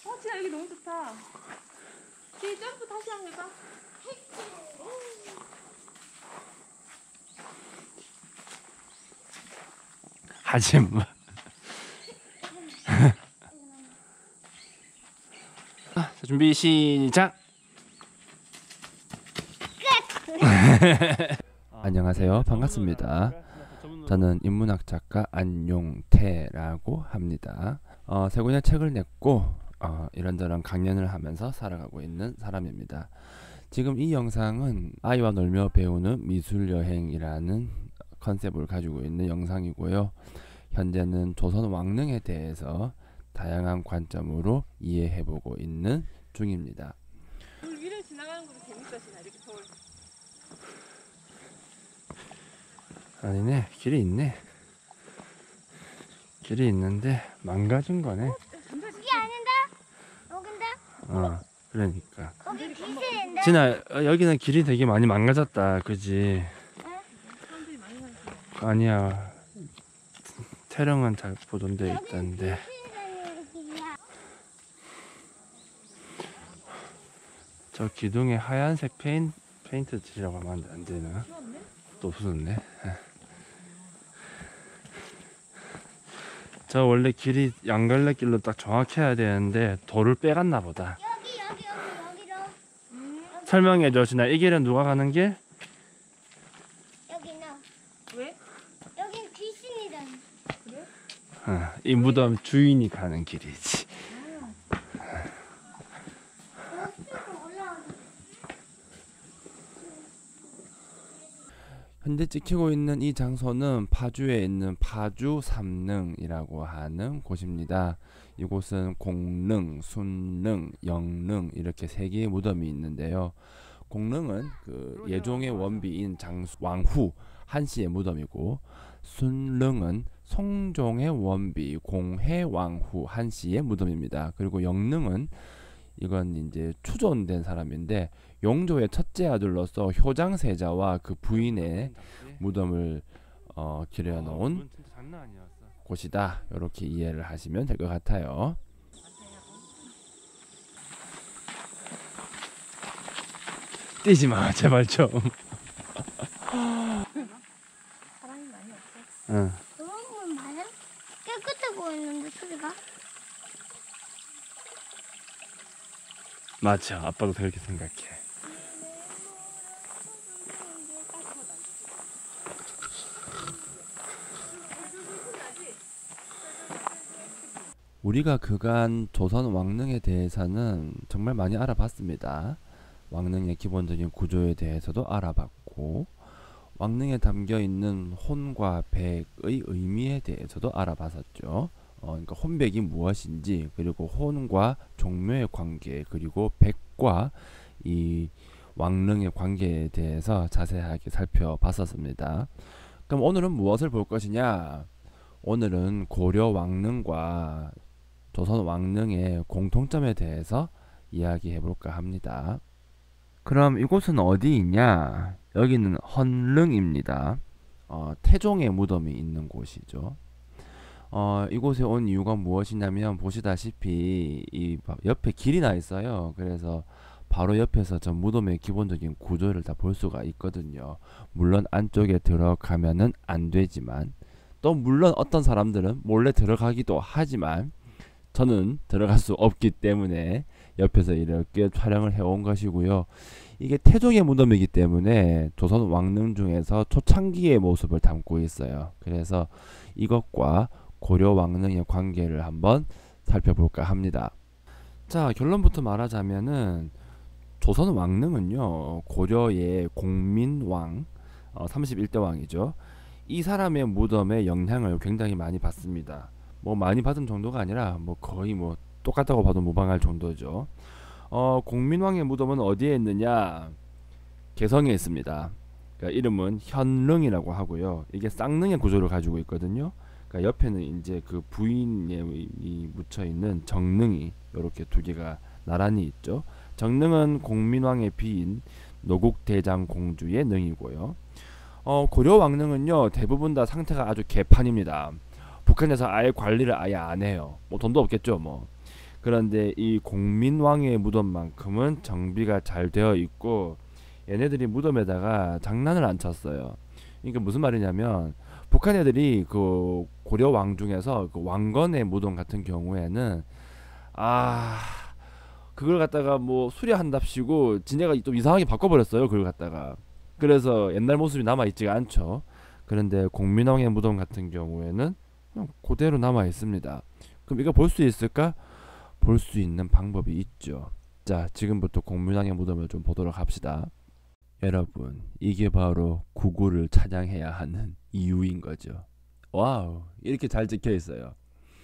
진아 여기 너무 좋다. 이 점프 다시 한번 해봐. 하지마. 자, 준비 시작. 안녕하세요. 반갑습니다. 저는 인문학 작가 안용태라고 합니다. 세 권의 책을 냈고 이런저런 강연을 하면서 살아가고 있는 사람입니다. 지금 이 영상은 아이와 놀며 배우는 미술여행이라는 컨셉을 가지고 있는 영상이고요. 현재는 조선 왕릉에 대해서 다양한 관점으로 이해해보고 있는 중입니다. 물 위를 지나가는 것도 재밌다, 진아. 이렇게 서울. 아니네, 길이 있네. 길이 있는데 망가진 거네. 이게 아닌데? 여긴데? 그러니까. 여기 기세인데? 진아, 여기는 길이 되게 많이 망가졌다, 그지? 사람들이 많이 사는 아니야, 태릉은 잘 보존돼 있다는데. 저 기둥에 하얀색 페인트 칠이라고 하면 안 되나? 또 없었네. 저 원래 길이 양갈래길로 딱 정확해야 되는데 돌을 빼갔나 보다. 여기로. 설명해줘, 진아. 이 길은 누가 가는 길? 여기는. 왜? 여긴 귀신이다. 그래? 이 무덤 주인이 가는 길이지. 현재 찍히고 있는 이 장소는 파주에 있는 파주 삼릉이라고 하는 곳입니다. 이곳은 공릉, 순릉, 영릉 이렇게 세 개의 무덤이 있는데요. 공릉은 그 예종의 원비인 왕후 한씨의 무덤이고, 순릉은 성종의 원비 공해왕후 한씨의 무덤입니다. 그리고 영릉은 이건 이제 추존된 사람인데 용조의 첫째 아들로서 효장세자와 그 부인의 무덤을 기려놓은 곳이다. 이렇게 이해를 하시면 될 것 같아요. 뛰지 마, 제발 좀. 사람이 많이 없어. 응. 그런 맞아? 깨끗해 보이는데 소리가? 맞아, 아빠도 그렇게 생각해. 우리가 그간 조선 왕릉에 대해서는 정말 많이 알아봤습니다. 왕릉의 기본적인 구조에 대해서도 알아봤고, 왕릉에 담겨있는 혼과 백의 의미에 대해서도 알아봤었죠. 그러니까 혼백이 무엇인지, 그리고 혼과 종묘의 관계, 그리고 백과 이 왕릉의 관계에 대해서 자세하게 살펴봤었습니다. 그럼 오늘은 무엇을 볼 것이냐? 오늘은 고려 왕릉과 조선 왕릉의 공통점에 대해서 이야기해 볼까 합니다. 그럼 이곳은 어디 있냐? 여기는 헌릉입니다. 태종의 무덤이 있는 곳이죠. 이곳에 온 이유가 무엇이냐면, 보시다시피 이 옆에 길이 나 있어요. 그래서 바로 옆에서 저 무덤의 기본적인 구조를 다 볼 수가 있거든요. 물론 안쪽에 들어가면은 안 되지만, 또 물론 어떤 사람들은 몰래 들어가기도 하지만 저는 들어갈 수 없기 때문에 옆에서 이렇게 촬영을 해온 것이고요. 이게 태종의 무덤이기 때문에 조선 왕릉 중에서 초창기의 모습을 담고 있어요. 그래서 이것과 고려 왕릉의 관계를 한번 살펴볼까 합니다. 자, 결론부터 말하자면은 조선 왕릉은요, 고려의 공민왕, 31대 왕이죠. 이 사람의 무덤에 영향을 굉장히 많이 받습니다. 뭐 많이 받은 정도가 아니라 뭐 거의 뭐 똑같다고 봐도 무방할 정도죠. 공민왕의 무덤은 어디에 있느냐? 개성에 있습니다. 그러니까 이름은 현릉이라고 하고요. 이게 쌍릉의 구조를 가지고 있거든요. 그러니까 옆에는 이제 그 부인에 묻혀 있는 정릉이 이렇게 두 개가 나란히 있죠. 정릉은 공민왕의 비인 노국대장 공주의 능이고요. 고려 왕릉은요, 대부분 다 상태가 아주 개판입니다. 북한에서 아예 관리를 아예 안 해요. 뭐 돈도 없겠죠, 뭐. 그런데 이 공민왕의 무덤만큼은 정비가 잘 되어 있고 얘네들이 무덤에다가 장난을 안 쳤어요. 그러니까 무슨 말이냐면 북한 애들이 그 고려 왕 중에서 그 왕건의 무덤 같은 경우에는 그걸 갖다가 뭐 수리한답시고 지네가 좀 이상하게 바꿔버렸어요. 그걸 갖다가. 그래서 옛날 모습이 남아있지가 않죠. 그런데 공민왕의 무덤 같은 경우에는 그냥 그대로 남아있습니다. 그럼 이거 볼 수 있을까? 볼 수 있는 방법이 있죠. 자, 지금부터 공민왕의 무덤을 좀 보도록 합시다. 여러분, 이게 바로 구구를 찬양해야 하는 이유인 거죠. 와우, 이렇게 잘 찍혀 있어요.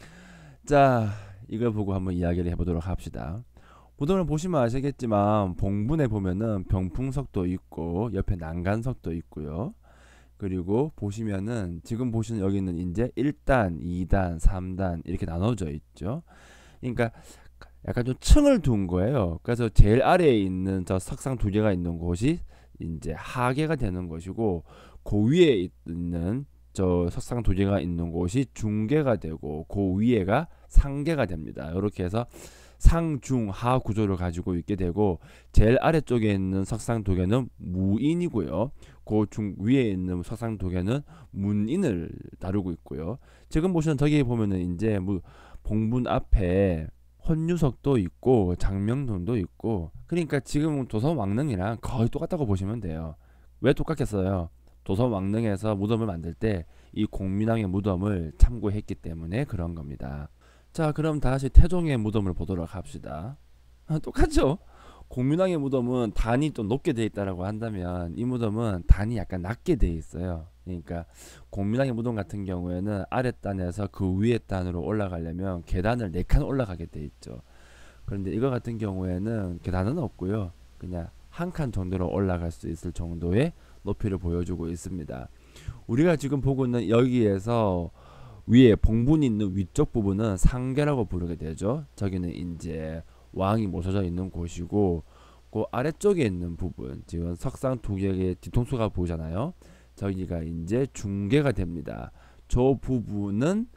자, 이걸 보고 한번 이야기를 해보도록 합시다. 무덤을 보시면 아시겠지만 봉분에 보면은 병풍석도 있고 옆에 난간석도 있고요. 그리고 보시면은 지금 보시는 여기는 이제 1단, 2단, 3단 이렇게 나눠져 있죠. 그러니까 약간 좀 층을 둔 거예요. 그래서 제일 아래에 있는 저 석상 두 개가 있는 곳이 이제 하계가 되는 것이고, 그 위에 있는 저 석상 두 개가 있는 곳이 중계가 되고, 그 위에가 상계가 됩니다. 이렇게 해서 상중하 구조를 가지고 있게 되고, 제일 아래쪽에 있는 석상 두 개는 무인이고요. 그 중 위에 있는 석상 두 개는 문인을 다루고 있고요. 지금 보시는 저기 보면은 이제 봉분 앞에 혼유석도 있고 장명동도 있고, 그러니까 지금 조선 왕릉이랑 거의 똑같다고 보시면 돼요. 왜 똑같겠어요? 조선 왕릉에서 무덤을 만들 때 이 공민왕의 무덤을 참고했기 때문에 그런 겁니다. 자, 그럼 다시 태종의 무덤을 보도록 합시다. 똑같죠? 공민왕의 무덤은 단이 좀 높게 되어 있다라고 한다면 이 무덤은 단이 약간 낮게 되어 있어요. 그러니까 공민왕의 무덤 같은 경우에는 아랫단에서 그 위에 단으로 올라가려면 계단을 4칸 올라가게 되어 있죠. 그런데 이거 같은 경우에는 계단은 없고요. 그냥 한 칸 정도로 올라갈 수 있을 정도의 높이를 보여주고 있습니다. 우리가 지금 보고 있는 여기에서 위에 봉분이 있는 위쪽 부분은 상계라고 부르게 되죠. 저기는 이제 왕이 모셔져 있는 곳이고, 그 아래쪽에 있는 부분, 지금 석상 두 개의 뒤통수가 보이잖아요. 저기가 이제 중계가 됩니다. 저 부분은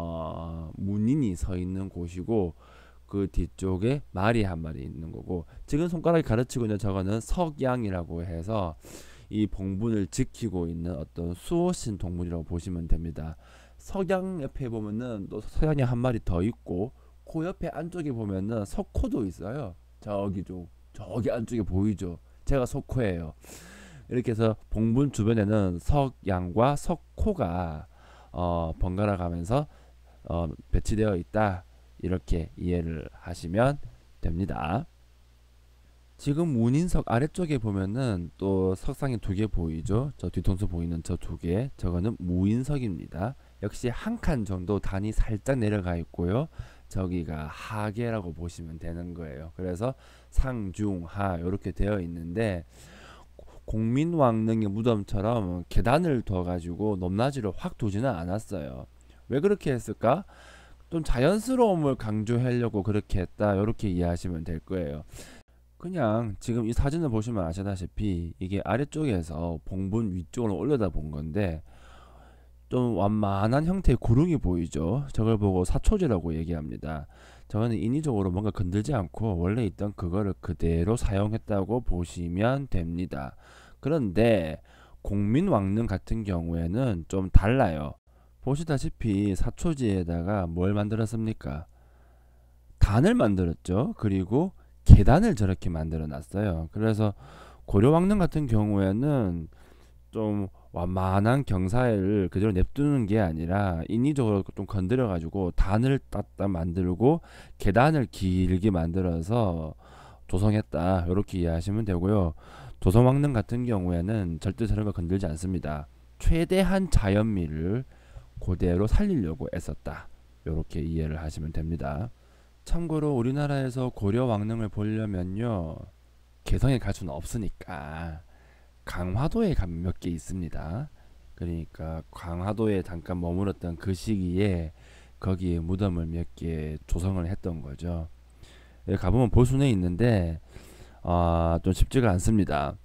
문인이 서 있는 곳이고, 그 뒤쪽에 말이 한 마리 있는 거고, 지금 손가락이 가르치고 있는 저거는 석양이라고 해서 이 봉분을 지키고 있는 어떤 수호신 동물이라고 보시면 됩니다. 석양 옆에 보면은 또 석양이 한 마리 더 있고, 그 옆에 안쪽에 보면은 석호도 있어요. 저기 안쪽에 보이죠? 제가 석호예요. 이렇게 해서 봉분 주변에는 석양과 석호가 번갈아 가면서 배치되어 있다, 이렇게 이해를 하시면 됩니다. 지금 문인석 아래쪽에 보면은 또 석상이 두 개 보이죠? 저 뒤통수 보이는 저 두 개, 저거는 무인석입니다. 역시 한 칸 정도 단이 살짝 내려가 있고요. 저기가 하계라고 보시면 되는 거예요. 그래서 상중하 이렇게 되어 있는데, 공민왕릉의 무덤처럼 계단을 둬 가지고 높낮이를 확 두지는 않았어요. 왜 그렇게 했을까? 좀 자연스러움을 강조하려고 그렇게 했다, 이렇게 이해하시면 될 거예요. 그냥 지금 이 사진을 보시면 아시다시피 이게 아래쪽에서 봉분 위쪽으로 올려다 본 건데 좀 완만한 형태의 구릉이 보이죠. 저걸 보고 사초지라고 얘기합니다. 저거는 인위적으로 뭔가 건들지 않고 원래 있던 그거를 그대로 사용했다고 보시면 됩니다. 그런데 공민왕릉 같은 경우에는 좀 달라요. 보시다시피 사초지에다가 뭘 만들었습니까? 단을 만들었죠. 그리고 계단을 저렇게 만들어 놨어요. 그래서 고려왕릉 같은 경우에는 좀 완만한 경사를 그대로 냅두는 게 아니라 인위적으로 좀 건드려 가지고 단을 따다 만들고 계단을 길게 만들어서 조성했다, 이렇게 이해하시면 되고요. 조선왕릉 같은 경우에는 절대 저런 거 건들지 않습니다. 최대한 자연미를 그대로 살리려고 애썼다, 이렇게 이해를 하시면 됩니다. 참고로 우리나라에서 고려 왕릉을 보려면요, 개성에 갈 수는 없으니까 강화도에 가면 몇 개 있습니다. 그러니까 강화도에 잠깐 머물렀던 그 시기에 거기에 무덤을 몇 개 조성을 했던 거죠. 여기 가보면 볼 수는 있는데 좀 쉽지가 않습니다.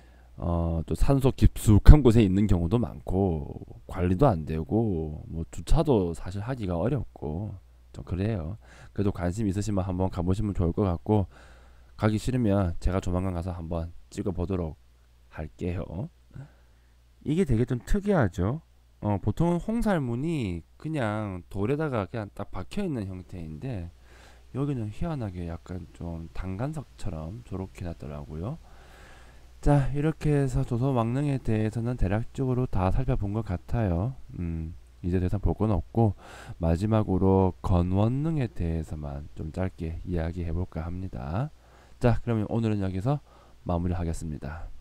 또 산소 깊숙한 곳에 있는 경우도 많고 관리도 안 되고 뭐 주차도 사실 하기가 어렵고 좀 그래요. 그래도 관심 있으시면 한번 가보시면 좋을 것 같고, 가기 싫으면 제가 조만간 가서 한번 찍어보도록 할게요. 이게 되게 좀 특이하죠. 보통은 홍살문이 그냥 돌에다가 그냥 딱 박혀있는 형태인데, 여기는 희한하게 약간 좀 단간석처럼 저렇게 놨더라고요. 자, 이렇게 해서 조선 왕릉에 대해서는 대략적으로 다 살펴본 것 같아요. 이제 더 이상 볼 건 없고, 마지막으로 건원릉에 대해서만 좀 짧게 이야기해 볼까 합니다. 자, 그러면 오늘은 여기서 마무리하겠습니다.